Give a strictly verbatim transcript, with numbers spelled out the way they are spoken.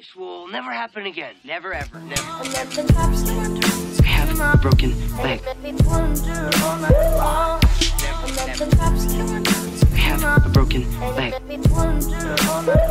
This will never happen again. Never, ever, never. I have a broken leg. have I have a broken leg.